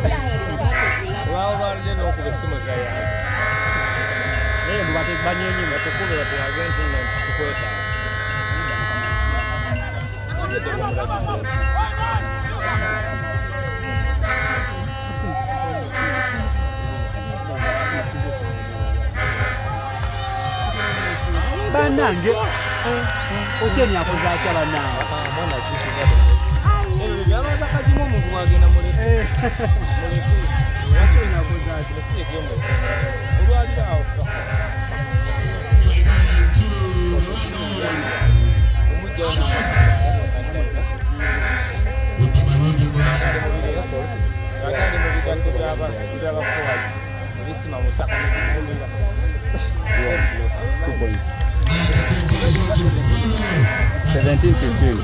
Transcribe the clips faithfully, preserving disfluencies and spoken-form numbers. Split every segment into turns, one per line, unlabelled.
Well, I didn't know the cemetery. Eh, but it's banyan you to pull it against him and support her.
Banange ochenya kuzacha banange
Mwana chusi zabo. Eh, yamaza kajimo muntu wagenda muri. Eh. Muri ku. Ochenya kuzacha siye gyomba. Olwali awo.
Two points. Seventeen fifteen.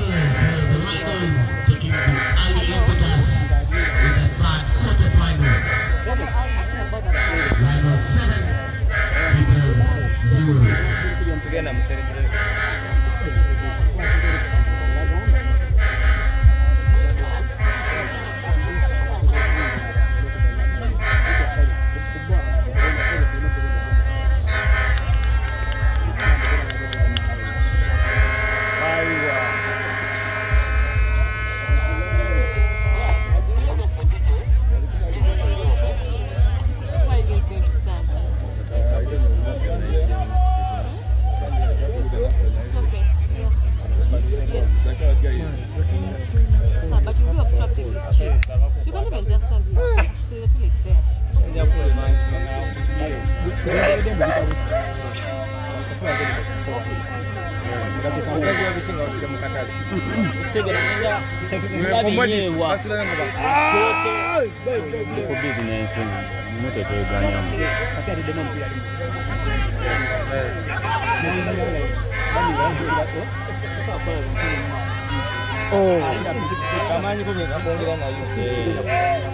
Oh, kamani kumi kabongera na yuko.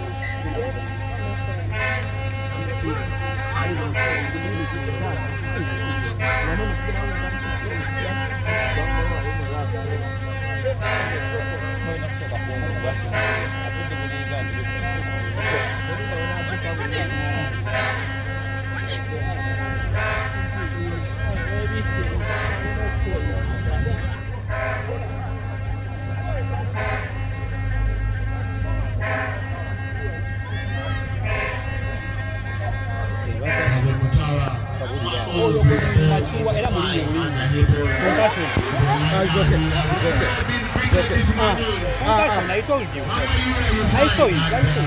I told you. I saw it. I saw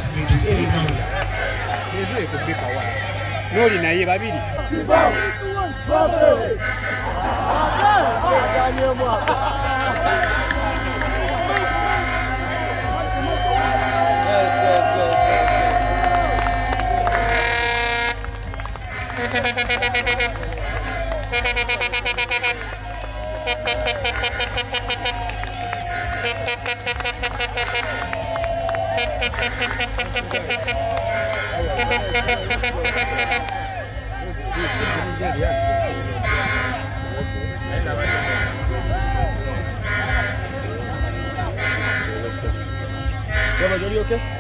it. No, in a baby. Are you okay?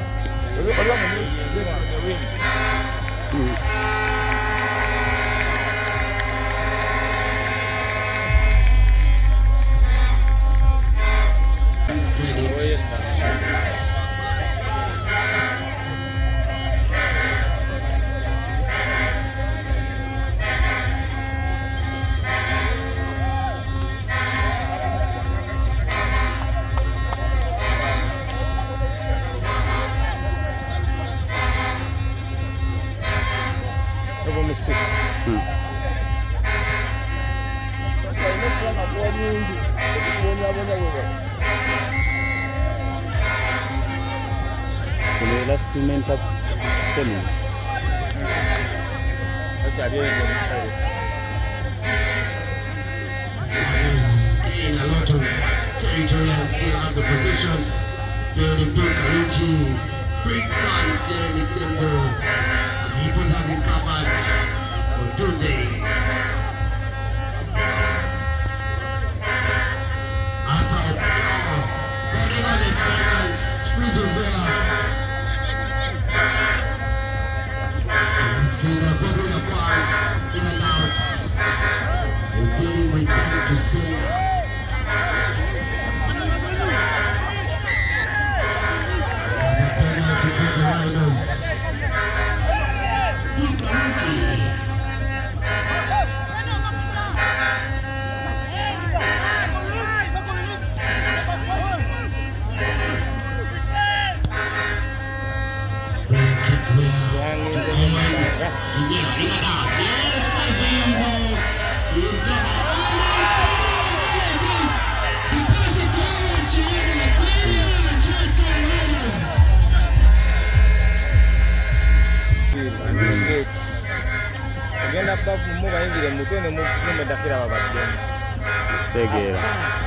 Cement of cement.
In a lot of territory and still have the position. They're in Karuchi, big man there in the temple. The Igbos have been covered on Tuesday. After a pure, very early silence, free to zero. Skinner bobbling apart, in and out. He's dealing with time to sing. And a penalty for the Riders. Ikaruchi.
Agenda bavumu bayingire mutwe ne mu dakira babadde. Tegeera.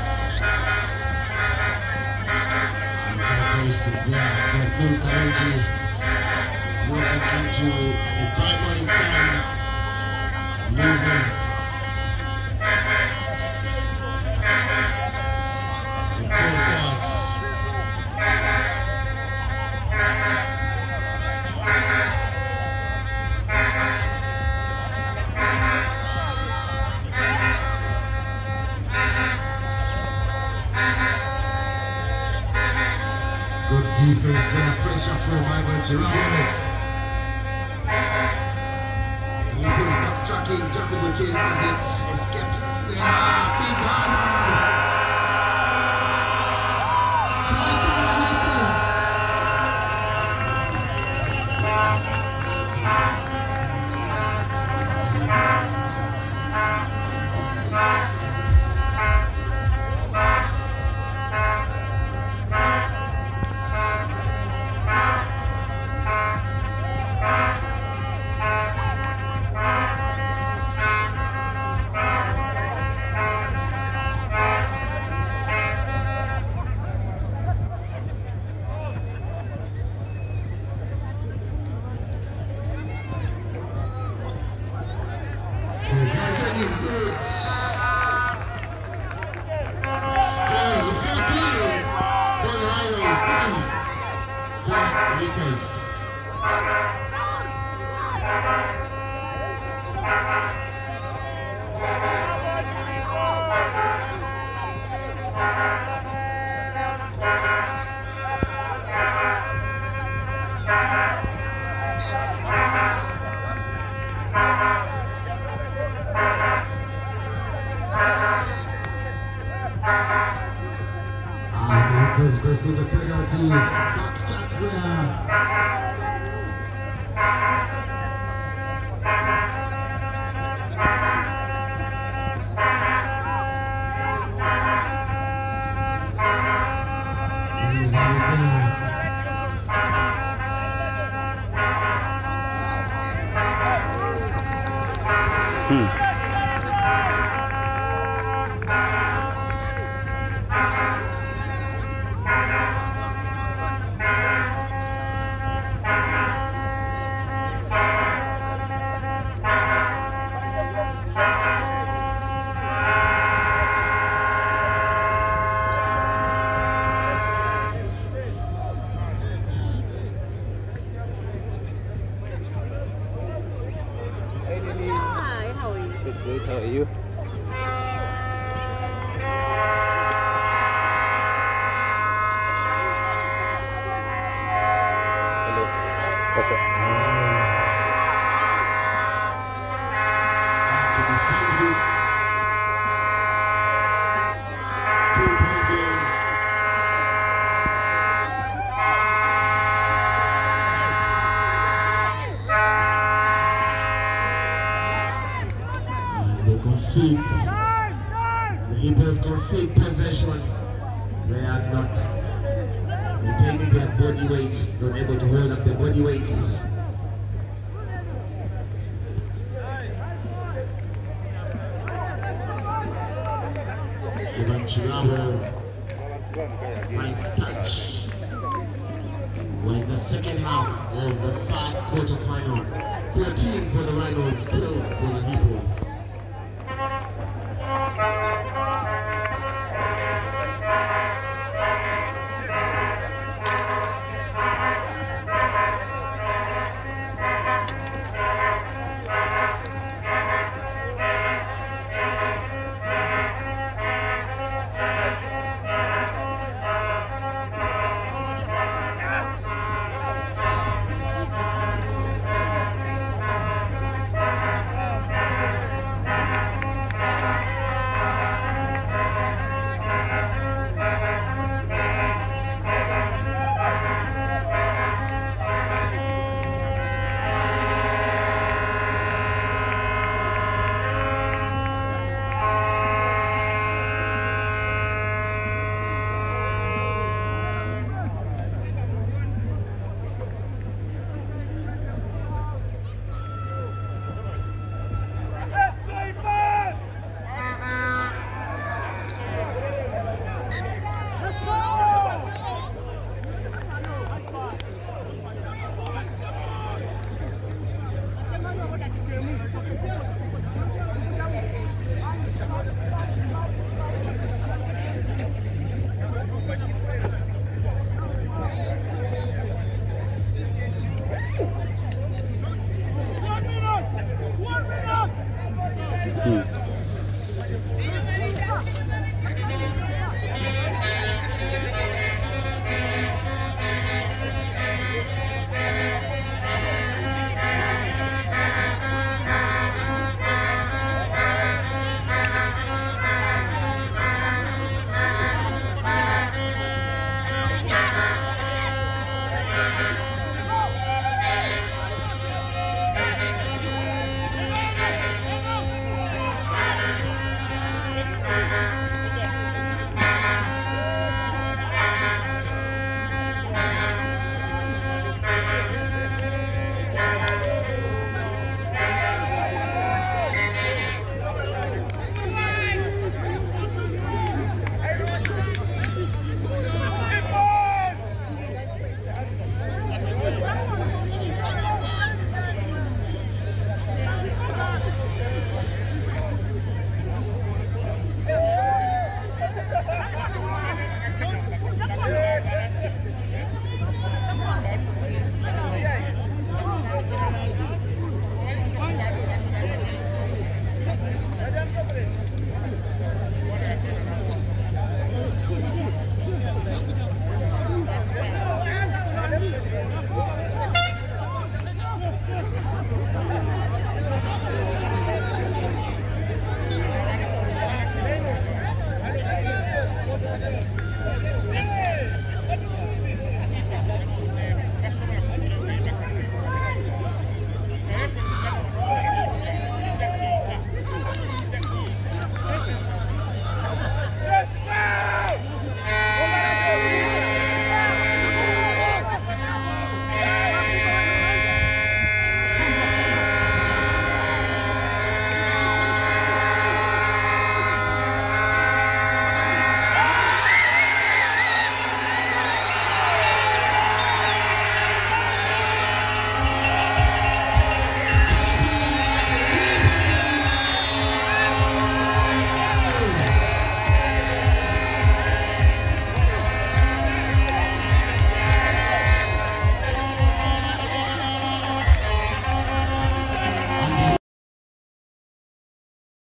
Defense there, pressure from Ivan Girardo. He goes back tracking, Jacobo chases it, escapes there, big hammer! Charlton Lakers! Let's see the penalty. Back check there.
Hmm.
Good, how are you? Hello. What's up?
Concede. The Hebrews concede possession. They are not retaining their body weight, not able to hold up their body weight. Ivan Girardo finds touch. We're in the second half of the third quarter final. fourteen for the Rhinos, twelve for the